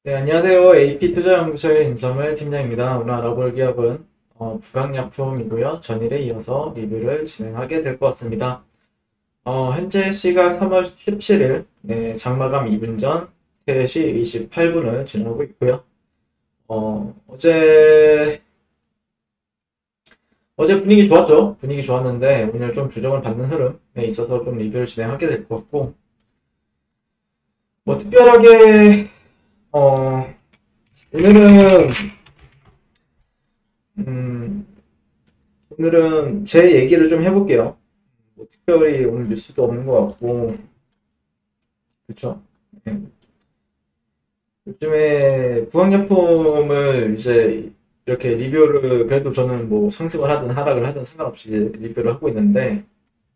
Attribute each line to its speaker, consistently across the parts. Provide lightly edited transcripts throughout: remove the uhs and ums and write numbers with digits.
Speaker 1: 네, 안녕하세요. AP투자연구소의 임성을 팀장입니다. 오늘 알아볼 기업은 부강약품이고요. 전일에 이어서 리뷰를 진행하게 될 것 같습니다. 현재 시각 3월 17일, 네, 장마감 2분 전 3시 28분을 지나고 있고요. 어제 분위기 좋았죠? 분위기 좋았는데 오늘 좀 조정을 받는 흐름에 있어서 좀 리뷰를 진행하게 될 것 같고, 뭐 특별하게 어, 오늘은 음, 오늘은 제 얘기를 좀 해볼게요. 뭐 특별히 오늘 뉴스도 없는 것 같고, 그쵸? 네. 요즘에 부학약품을 이제 이렇게 리뷰를, 그래도 저는 뭐 상승을 하든 하락을 하든 상관없이 리뷰를 하고 있는데,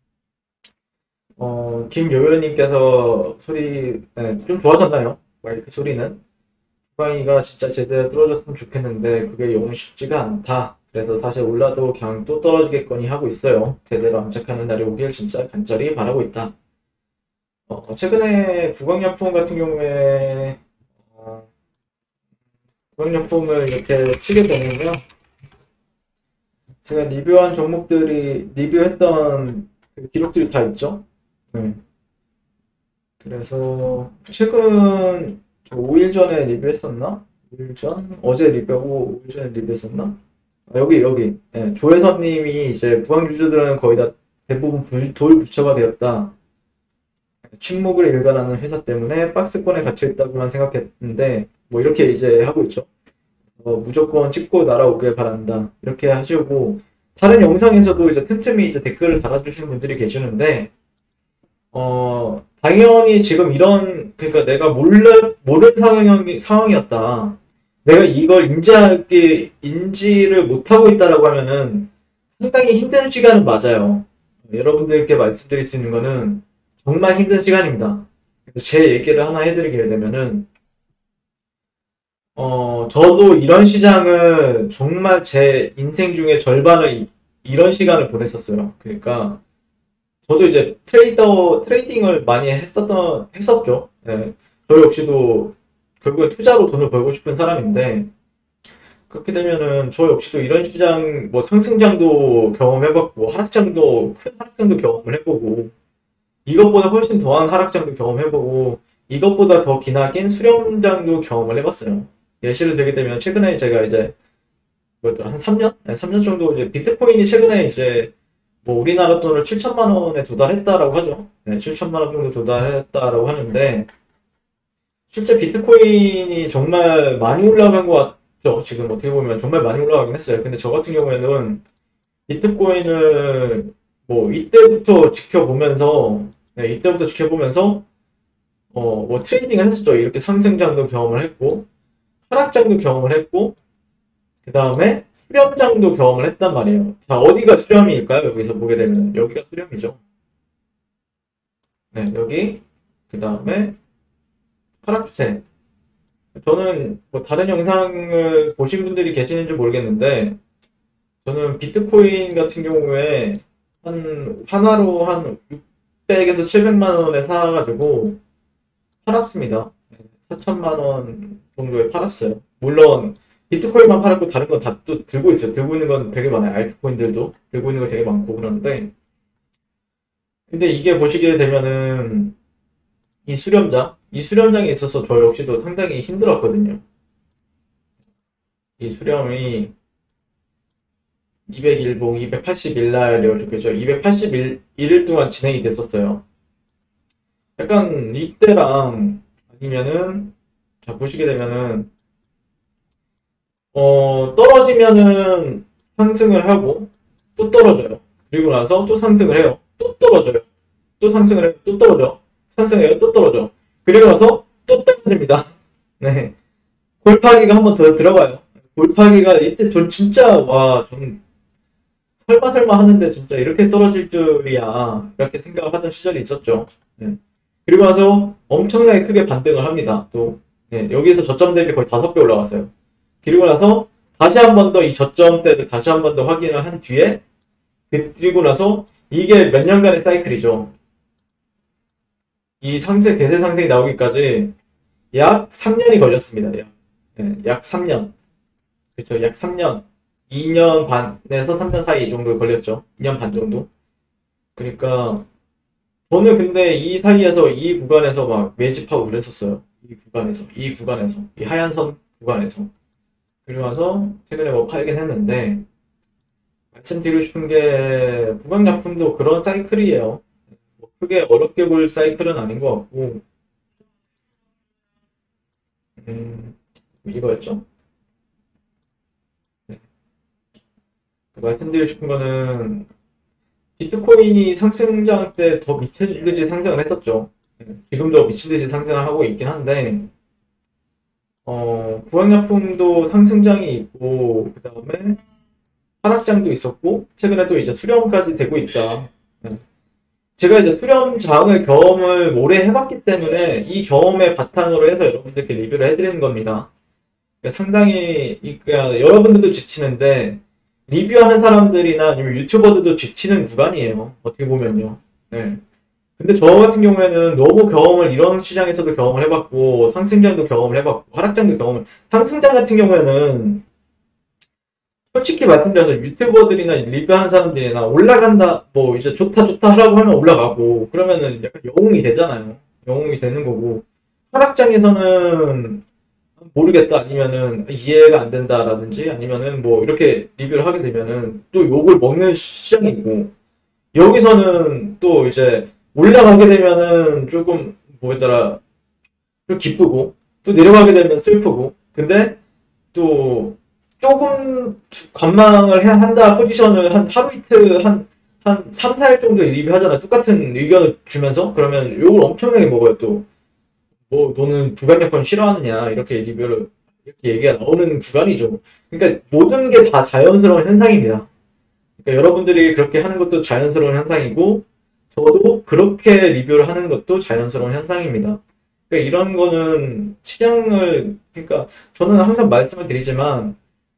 Speaker 1: 김요요님께서 소리, 네, 좀 좋아졌나요? 마이크 소리는? 부강이가 진짜 제대로 떨어졌으면 좋겠는데, 그게 영 쉽지가 않다. 그래서 사실 올라도 그냥 또 떨어지겠거니 하고 있어요. 제대로 암착하는 날이 오길 진짜 간절히 바라고 있다. 최근에 구강약품 같은 경우에 어, 구강약품을 이렇게 치게 되면요. 제가 리뷰한 종목들이 리뷰했던 그 기록들이 다 있죠. 네. 그래서 최근 5일 전에 리뷰했었나? 5일 전? 어제 리뷰하고 5일 전에 리뷰했었나? 여기. 네, 조혜선님이 이제 부강주주들은 거의 다 대부분 돌부처가 되었다. 침묵을 일관하는 회사 때문에 박스권에 갇혀있다고만 생각했는데 뭐 이렇게 이제 하고 있죠. 무조건 찍고 날아오길 바란다 이렇게 하시고, 다른 영상에서도 이제 틈틈이 이제 댓글을 달아주시는 분들이 계시는데 당연히 지금 이런, 그러니까 내가 모르는 상황이었다, 내가 이걸 인지를 못하고 있다라고 하면은 상당히 힘든 시간은 맞아요. 여러분들께 말씀드릴 수 있는 거는 정말 힘든 시간입니다. 제 얘기를 하나 해드리게 되면은, 저도 이런 시장을 정말 제 인생 중에 절반을 이런 시간을 보냈었어요. 그러니까, 저도 이제 트레이딩을 많이 했었죠. 네. 저 역시도 결국엔 투자로 돈을 벌고 싶은 사람인데, 그렇게 되면은 저 역시도 이런 시장, 뭐 상승장도 경험해봤고, 큰 하락장도 경험을 해보고, 이것보다 훨씬 더한 하락장도 경험해보고, 이것보다 더 기나긴 수렴장도 경험을 해봤어요. 예시를 들게 되면 최근에 제가 이제 뭐였더라, 한 3년? 네, 3년 정도 이제 비트코인이 최근에 이제 뭐 우리나라 돈을 7천만 원에 도달했다라고 하죠. 네, 7천만 원 정도 도달했다라고 하는데, 실제 비트코인이 정말 많이 올라간 것 같죠. 지금 어떻게 보면 정말 많이 올라가긴 했어요. 근데 저 같은 경우에는 비트코인을 뭐 이때부터 지켜보면서, 네, 이때부터 지켜보면서 뭐 트레이딩을 했었죠. 이렇게 상승장도 경험을 했고, 하락장도 경험을 했고, 그 다음에 수렴장도 경험을 했단 말이에요. 자, 어디가 수렴일까요? 여기서 보게 되면 여기가 수렴이죠. 네, 여기. 그 다음에 하락주세. 저는 뭐 다른 영상을 보신 분들이 계시는지 모르겠는데, 저는 비트코인 같은 경우에 한 하나로 한 600에서 700만 원에 사가지고 팔았습니다. 4천만 원 정도에 팔았어요. 물론 비트코인만 팔았고 다른 건 다 또 들고 있어요. 들고 있는 건 되게 많아요. 알트코인들도 들고 있는 거 되게 많고 그러는데, 근데 이게 보시게 되면은 이 수렴장에 있어서 저 역시도 상당히 힘들었거든요. 이 수렴이 200일봉 281날이었겠죠. 281일 동안 진행이 됐었어요. 약간 이때랑 아니면은, 자 보시게 되면은 떨어지면은 상승을 하고 또 떨어져요. 그리고 나서 또 상승을 해요. 또 떨어져요. 또 상승을 해요. 또 떨어져. 상승해요. 또 떨어져. 그리고 나서 또 떨어집니다. 네. 골파기가 한번 더 들어가요. 골파기가 이때 전 진짜 좀 설마 하는데 진짜 이렇게 떨어질 줄이야, 이렇게 생각을 하던 시절이 있었죠. 네. 그리고 나서 엄청나게 크게 반등을 합니다. 또 네, 여기서 저점 대비 거의 5배 올라갔어요. 그리고 나서 다시 한 번 더 이 저점대를 다시 한 번 더 확인을 한 뒤에, 그리고 나서 이게 몇 년간의 사이클이죠. 이 대세 상승이 나오기까지 약 3년이 걸렸습니다. 약 3년. 그쵸, 약 3년. 2년 반에서 3년 사이 정도 걸렸죠. 2년 반 정도. 그러니까 저는 근데 이 사이에서 이 구간에서 막 매집하고 그랬었어요. 이 하얀 선 구간에서. 그리고 나서 최근에 뭐 팔긴 했는데 말씀드리고 싶은 게 구강약품도 그런 사이클이에요. 뭐 크게 어렵게 볼 사이클은 아닌 것 같고 음, 이거였죠. 네. 말씀드리고 싶은 거는 비트코인이 상승장 때 더 미친 듯이 상승을 했었죠. 지금도 미친 듯이 상승을 하고 있긴 한데 부학약품도 상승장이 있고 그 다음에 하락장도 있었고 최근에 또 이제 수렴까지 되고 있다. 제가 이제 수렴장을 경험을 오래 해봤기 때문에 이 경험의 바탕으로 해서 여러분들께 리뷰를 해드리는 겁니다. 그러니까 상당히 그러니까 여러분들도 지치는데 리뷰하는 사람들이나 아니면 유튜버들도 지치는 구간이에요. 어떻게 보면요. 네. 근데 저 같은 경우에는 너무 경험을 이런 시장에서도 경험을 해봤고 상승장도 경험을 해봤고 하락장도 경험을 상승장 같은 경우에는 솔직히 말씀드려서 유튜버들이나 리뷰하는 사람들이나 올라간다 뭐 이제 좋다 좋다 하라고 하면 올라가고 그러면은 약간 영웅이 되잖아요. 영웅이 되는 거고 하락장에서는 모르겠다 아니면은 이해가 안 된다라든지 아니면은 뭐 이렇게 리뷰를 하게 되면은 또 욕을 먹는 시장이고 여기서는 또 이제 올라가게 되면은 조금 뭐였더라 좀 기쁘고 또 내려가게 되면 슬프고 근데 또 조금 관망을 해야 한다 포지션을 한 하루 이틀 한 3, 4일 정도 리뷰하잖아 똑같은 의견을 주면서 그러면 욕을 엄청나게 먹어요 또 뭐 너는 불가역권 싫어하느냐 이렇게 리뷰를 이렇게 얘기가 나오는 구간이죠. 그러니까 모든 게 다 자연스러운 현상입니다. 그러니까 여러분들이 그렇게 하는 것도 자연스러운 현상이고 저도 그렇게 리뷰를 하는 것도 자연스러운 현상입니다. 그러니까 이런 거는 시장을 그러니까 저는 항상 말씀을 드리지만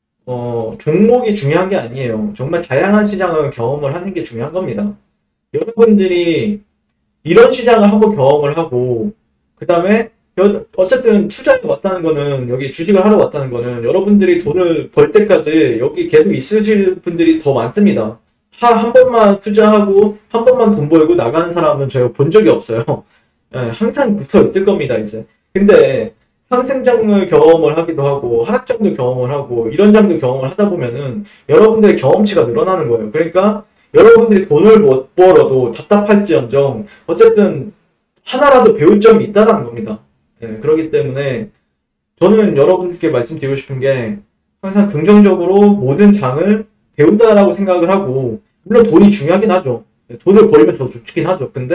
Speaker 1: 종목이 중요한 게 아니에요. 정말 다양한 시장을 경험을 하는 게 중요한 겁니다. 여러분들이 이런 시장을 한번 경험을 하고 그 다음에 어쨌든 투자에 왔다는 거는 여기 주식을 하러 왔다는 거는 여러분들이 돈을 벌 때까지 여기 계속 있으실 분들이 더 많습니다. 한 번만 투자하고 한 번만 돈 벌고 나가는 사람은 제가 본 적이 없어요. 예, 항상 붙어 있을 겁니다 이제. 근데 상승장을 경험을 하기도 하고 하락장도 경험을 하고 이런 장도 경험을 하다 보면은 여러분들의 경험치가 늘어나는 거예요. 그러니까 여러분들이 돈을 못 벌어도 답답할지언정 어쨌든 하나라도 배울 점이 있다는 겁니다. 네, 그렇기 때문에 저는 여러분들께 말씀드리고 싶은 게 항상 긍정적으로 모든 장을 배운다라고 생각을 하고 물론 돈이 중요하긴 하죠. 네, 돈을 벌면 더 좋긴 하죠. 근데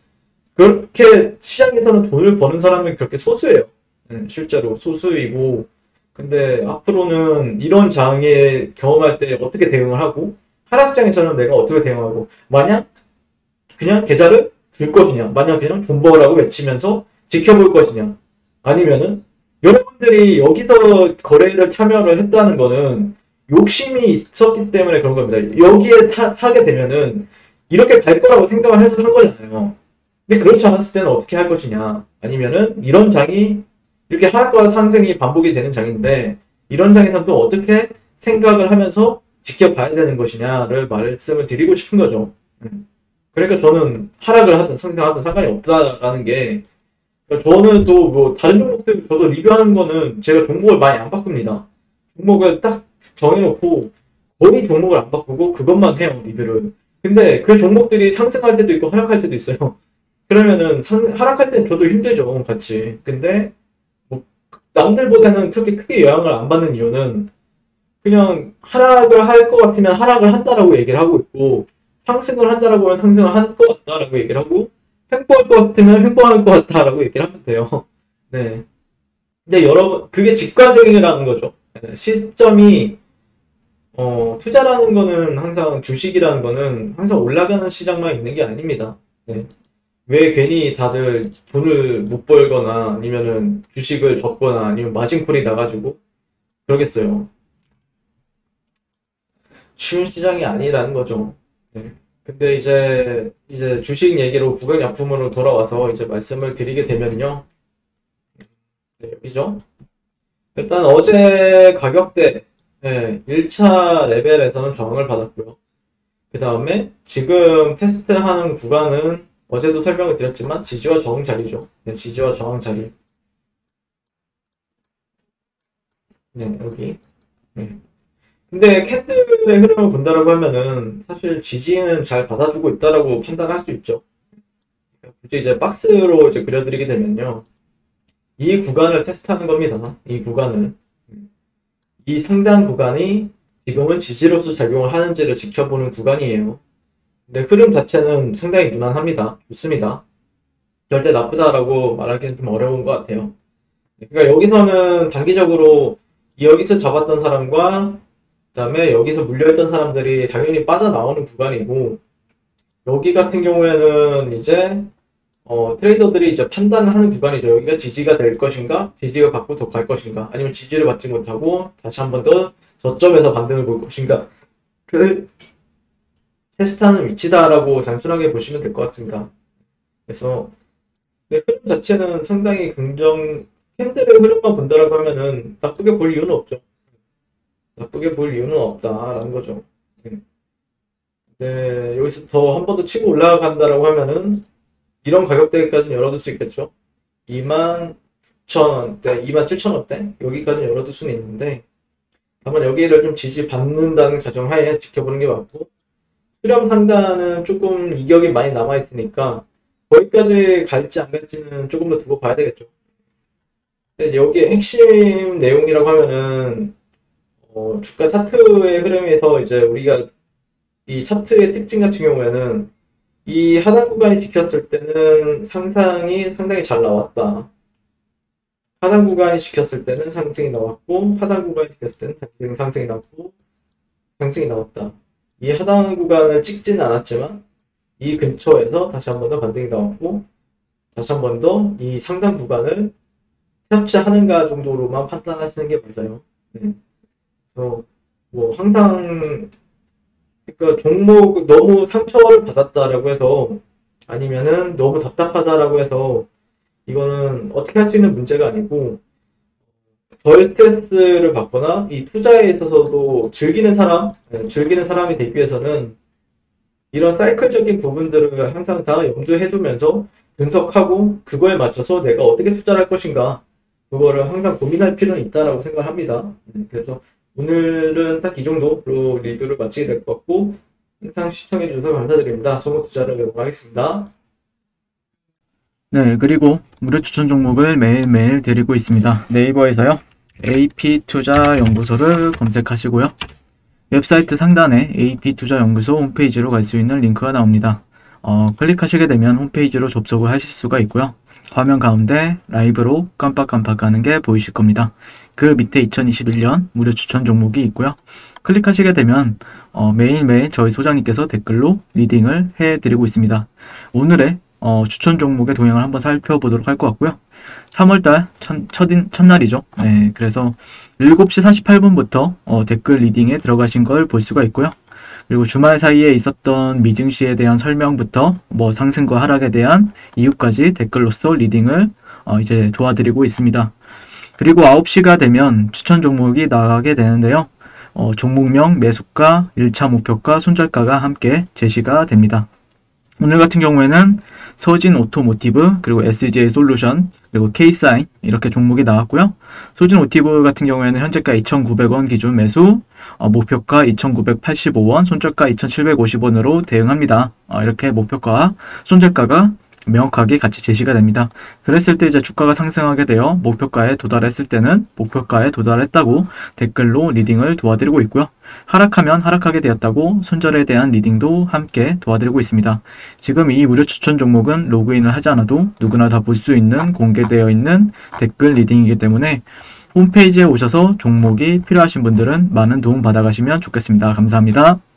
Speaker 1: 그렇게 시장에서는 돈을 버는 사람은 그렇게 소수예요. 네, 실제로 소수이고 근데 앞으로는 이런 장에 경험할 때 어떻게 대응을 하고 하락장에서는 내가 어떻게 대응하고 만약 그냥 계좌를 줄 것이냐 만약 그냥 돈 벌라고 외치면서 지켜볼 것이냐 아니면은 여러분들이 여기서 거래를 참여를 했다는 거는 욕심이 있었기 때문에 그런 겁니다. 여기에 사게 되면은 이렇게 갈 거라고 생각을 해서 산 거잖아요. 근데 그렇지 않았을 때는 어떻게 할 것이냐 아니면은 이런 장이 이렇게 하락과 상승이 반복이 되는 장인데 이런 장에서는 또 어떻게 생각을 하면서 지켜봐야 되는 것이냐를 말씀을 드리고 싶은 거죠. 그러니까 저는 하락을 하든 상승하든 상관이 없다라는 게 그러니까 저는 또 뭐 다른 종목들 저도 리뷰하는 거는 제가 종목을 많이 안 바꿉니다. 종목을 딱 정해놓고 거의 종목을 안 바꾸고 그것만 해요 리뷰를. 근데 그 종목들이 상승할 때도 있고 하락할 때도 있어요. 그러면은 하락할 때는 저도 힘들죠 같이. 근데 뭐 남들보다는 그렇게 크게 영향을 안 받는 이유는 그냥 하락을 할 것 같으면 하락을 한다라고 얘기를 하고 있고 상승을 한다라고 하면 상승을 할 것 같다라고 얘기를 하고 횡보할 것 같으면 횡보할 것 같다라고 얘기를 하면 돼요. 네. 근데 여러분 그게 직관적이라는 거죠. 네, 시점이 투자라는 거는 항상 주식이라는 거는 항상 올라가는 시장만 있는 게 아닙니다. 네. 왜 괜히 다들 돈을 못 벌거나 아니면은 주식을 접거나 아니면 마진콜이 나가지고 그러겠어요. 쉬운 시장이 아니라는 거죠. 네. 근데 이제 주식 얘기로 부강약품으로 돌아와서 이제 말씀을 드리게 되면요. 네, 여기죠. 일단 어제 가격대 1차 레벨에서는 저항을 받았고요. 그 다음에 지금 테스트하는 구간은 어제도 설명을 드렸지만 지지와 저항 자리죠. 네, 지지와 저항 자리. 네, 여기. 네. 근데 캔들의 흐름을 본다라고 하면은 사실 지지는 잘 받아주고 있다라고 판단할 수 있죠. 굳이 이제 박스로 이제 그려드리게 되면요. 이 구간을 테스트하는 겁니다. 이 구간을. 이 상단 구간이 지금은 지지로서 작용을 하는지를 지켜보는 구간이에요. 근데 흐름 자체는 상당히 무난합니다. 좋습니다. 절대 나쁘다라고 말하기는 좀 어려운 것 같아요. 그러니까 여기서는 단기적으로 여기서 잡았던 사람과 그 다음에 여기서 물려있던 사람들이 당연히 빠져나오는 구간이고, 여기 같은 경우에는 이제 트레이더들이 이제 판단을 하는 구간이죠. 여기가 지지가 될 것인가, 지지가 받고 더 갈 것인가, 아니면 지지를 받지 못하고 다시 한 번 더 저점에서 반등을 볼 것인가. 그 테스트하는 위치다라고 단순하게 보시면 될 것 같습니다. 그래서 흐름 자체는 상당히 캔들의 흐름만 본다라고 하면은 나쁘게 볼 이유는 없죠. 나쁘게 볼 이유는 없다라는 거죠. 네, 여기서 더 한 번 더 치고 올라간다라고 하면은 이런 가격대까지는 열어둘 수 있겠죠. 29,000원대, 27,000원대 여기까지는 열어둘 수는 있는데, 다만 여기를 좀 지지받는다는 가정하에 지켜보는 게 맞고, 수렴 상단은 조금 이격이 많이 남아있으니까 거기까지 갈지 안 갈지는 조금 더 두고 봐야 되겠죠. 근데 여기에 핵심 내용이라고 하면은 주가 차트의 흐름에서 이제 우리가 이 차트의 특징 같은 경우에는 이 하단 구간이 지켰을 때는 상상이 상당히 잘 나왔다. 하단 구간이 지켰을 때는 상승이 나왔고, 하단 구간이 지켰을 때는 단기적인 상승이 나왔고, 상승이 나왔다. 이 하단 구간을 찍지는 않았지만 이 근처에서 다시 한 번 더 반등이 나왔고, 다시 한 번 더 이 상단 구간을 터치하는가 정도로만 판단하시는 게 맞아요. 네. 그래서 뭐 항상 그러니까 종목 너무 상처를 받았다라고 해서, 아니면은 너무 답답하다라고 해서 이거는 어떻게 할 수 있는 문제가 아니고, 덜 스트레스를 받거나 이 투자에 있어서도 즐기는 사람이 되기 위해서는 이런 사이클적인 부분들을 항상 다 염두해 두면서 분석하고 그거에 맞춰서 내가 어떻게 투자를 할 것인가, 그거를 항상 고민할 필요는 있다라고 생각합니다. 그래서 오늘은 딱 이 정도로 리뷰를 마치게 될 것 같고, 항상 시청해 주셔서 감사드립니다. 소모투자를 응원하겠습니다.
Speaker 2: 네, 그리고 무료 추천 종목을 매일매일 드리고 있습니다. 네이버에서요, AP투자연구소를 검색하시고요. 웹사이트 상단에 AP투자연구소 홈페이지로 갈 수 있는 링크가 나옵니다. 클릭하시게 되면 홈페이지로 접속을 하실 수가 있고요. 화면 가운데 라이브로 깜빡깜빡하는 게 보이실 겁니다. 그 밑에 2021년 무료 추천 종목이 있고요. 클릭하시게 되면 매일매일 저희 소장님께서 댓글로 리딩을 해드리고 있습니다. 오늘의 추천 종목의 동향을 한번 살펴보도록 할 것 같고요. 3월달 첫날이죠. 네, 그래서 7시 48분부터 댓글 리딩에 들어가신 걸 볼 수가 있고요. 그리고 주말 사이에 있었던 미증시에 대한 설명부터 뭐 상승과 하락에 대한 이유까지 댓글로서 리딩을 이제 도와드리고 있습니다. 그리고 9시가 되면 추천 종목이 나가게 되는데요. 종목명, 매수가, 1차 목표가, 손절가가 함께 제시가 됩니다. 오늘 같은 경우에는 서진 오토모티브, 그리고 SJ 솔루션, 그리고 K사인 이렇게 종목이 나왔고요. 서진 오토모티브 같은 경우에는 현재가 2,900원 기준 매수, 목표가 2,985원, 손절가 2,750원으로 대응합니다. 이렇게 목표가, 손절가가 명확하게 같이 제시가 됩니다. 그랬을 때 이제 주가가 상승하게 되어 목표가에 도달했을 때는 목표가에 도달했다고 댓글로 리딩을 도와드리고 있고요. 하락하면 하락하게 되었다고 손절에 대한 리딩도 함께 도와드리고 있습니다. 지금 이 무료 추천 종목은 로그인을 하지 않아도 누구나 다 볼 수 있는 공개되어 있는 댓글 리딩이기 때문에 홈페이지에 오셔서 종목이 필요하신 분들은 많은 도움 받아가시면 좋겠습니다. 감사합니다.